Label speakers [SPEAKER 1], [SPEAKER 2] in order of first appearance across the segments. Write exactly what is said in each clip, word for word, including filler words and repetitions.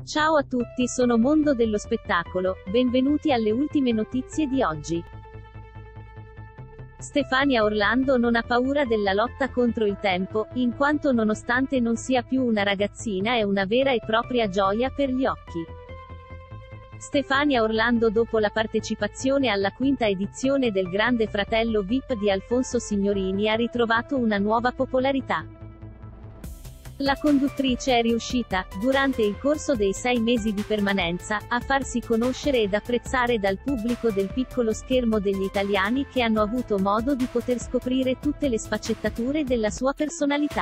[SPEAKER 1] Ciao a tutti, sono Mondo dello Spettacolo, benvenuti alle ultime notizie di oggi. Stefania Orlando non ha paura della lotta contro il tempo, in quanto nonostante non sia più una ragazzina è una vera e propria gioia per gli occhi. Stefania Orlando, dopo la partecipazione alla quinta edizione del Grande Fratello V I P di Alfonso Signorini, ha ritrovato una nuova popolarità. La conduttrice è riuscita, durante il corso dei sei mesi di permanenza, a farsi conoscere ed apprezzare dal pubblico del piccolo schermo degli italiani che hanno avuto modo di poter scoprire tutte le sfaccettature della sua personalità.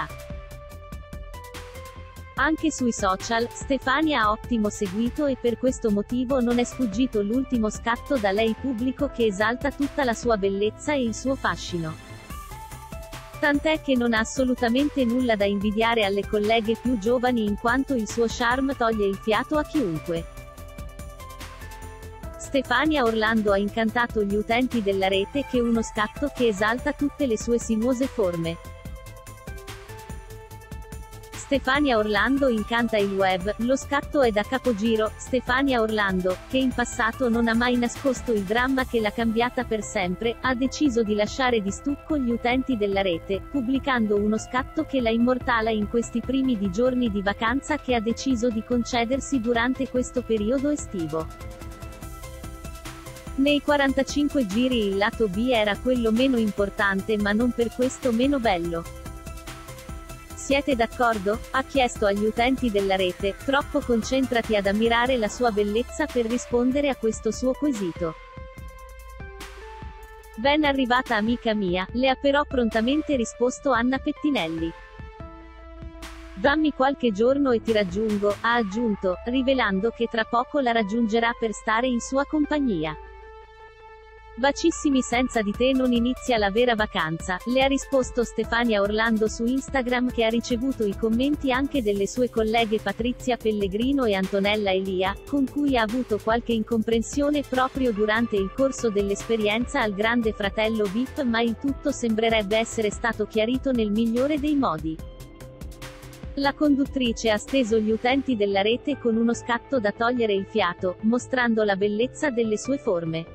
[SPEAKER 1] Anche sui social, Stefania ha ottimo seguito e per questo motivo non è sfuggito l'ultimo scatto da lei pubblico che esalta tutta la sua bellezza e il suo fascino. Tant'è che non ha assolutamente nulla da invidiare alle colleghe più giovani in quanto il suo charme toglie il fiato a chiunque. Stefania Orlando ha incantato gli utenti della rete che uno scatto che esalta tutte le sue sinuose forme. Stefania Orlando incanta il web, lo scatto è da capogiro. Stefania Orlando, che in passato non ha mai nascosto il dramma che l'ha cambiata per sempre, ha deciso di lasciare di stucco gli utenti della rete, pubblicando uno scatto che la immortala in questi primi di giorni di vacanza che ha deciso di concedersi durante questo periodo estivo. Nei quarantacinque giri il lato B era quello meno importante ma non per questo meno bello. Siete d'accordo? Ha chiesto agli utenti della rete, troppo concentrati ad ammirare la sua bellezza per rispondere a questo suo quesito. Ben arrivata amica mia, le ha però prontamente risposto Anna Pettinelli. Dammi qualche giorno e ti raggiungo, ha aggiunto, rivelando che tra poco la raggiungerà per stare in sua compagnia. Bacissimi, senza di te non inizia la vera vacanza, le ha risposto Stefania Orlando su Instagram, che ha ricevuto i commenti anche delle sue colleghe Patrizia Pellegrino e Antonella Elia, con cui ha avuto qualche incomprensione proprio durante il corso dell'esperienza al Grande Fratello V I P, ma il tutto sembrerebbe essere stato chiarito nel migliore dei modi. La conduttrice ha steso gli utenti della rete con uno scatto da togliere il fiato, mostrando la bellezza delle sue forme.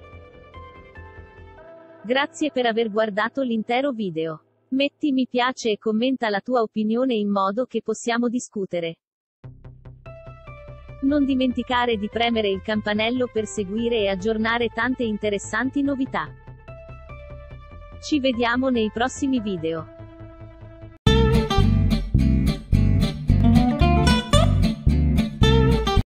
[SPEAKER 1] Grazie per aver guardato l'intero video. Metti mi piace e commenta la tua opinione in modo che possiamo discutere. Non dimenticare di premere il campanello per seguire e aggiornare tante interessanti novità. Ci vediamo nei prossimi video.